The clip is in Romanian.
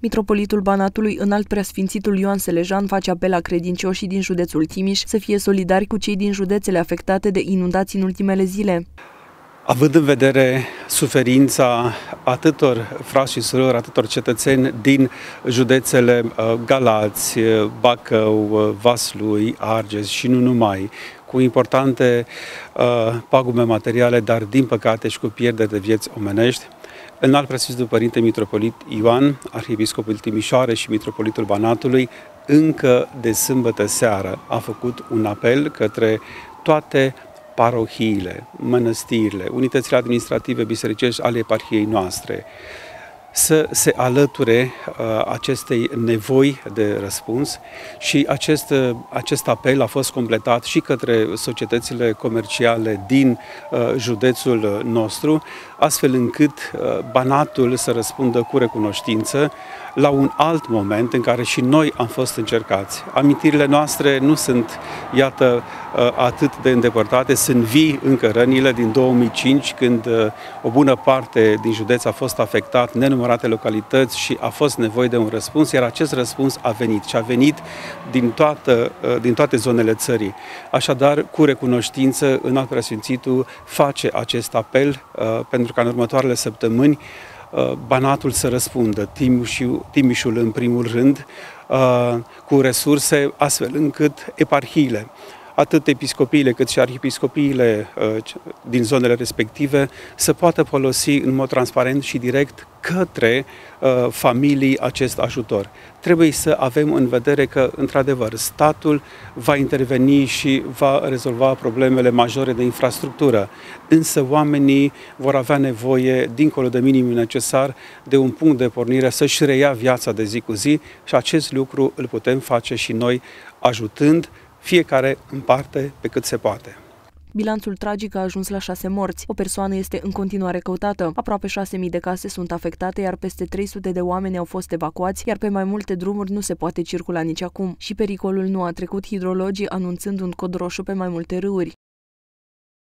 Mitropolitul Banatului, Înalt Preasfințitul Ioan Selejan, face apel la credincioșii din județul Timiș să fie solidari cu cei din județele afectate de inundații în ultimele zile. Având în vedere suferința atâtor frați și surori, atâtor cetățeni din județele Galați, Bacău, Vaslui, Argeș și nu numai, cu importante pagume materiale, dar din păcate și cu pierderi de vieți omenești, Înalt Preasfințitul Părinte Mitropolit Ioan, Arhiepiscopul Timișoarei și Mitropolitul Banatului, încă de sâmbătă seară a făcut un apel către toate parohiile, mănăstirile, unitățile administrative bisericești ale eparhiei noastre, să se alăture acestei nevoi de răspuns și acest apel a fost completat și către societățile comerciale din județul nostru, astfel încât Banatul să răspundă cu recunoștință la un alt moment în care și noi am fost încercați. Amintirile noastre nu sunt, iată, atât de îndepărtate, sunt vii încă rănile din 2005, când o bună parte din județ a fost afectat, nenumărate localități și a fost nevoie de un răspuns, iar acest răspuns a venit și a venit din toate zonele țării. Așadar, cu recunoștință, Înalt Preasfințitul face acest apel pentru ca în următoarele săptămâni Banatul să răspundă, Timișul în primul rând, cu resurse astfel încât eparhiile, atât episcopiile cât și arhiepiscopiile din zonele respective să poată folosi în mod transparent și direct către familii acest ajutor. Trebuie să avem în vedere că, într-adevăr, statul va interveni și va rezolva problemele majore de infrastructură, însă oamenii vor avea nevoie, dincolo de minimul necesar, de un punct de pornire să-și reia viața de zi cu zi și acest lucru îl putem face și noi, ajutând fiecare în parte pe cât se poate. Bilanțul tragic a ajuns la 6 morți. O persoană este în continuare căutată. Aproape 6.000 de case sunt afectate, iar peste 300 de oameni au fost evacuați, iar pe mai multe drumuri nu se poate circula nici acum. Și pericolul nu a trecut, hidrologii anunțând un cod roșu pe mai multe râuri.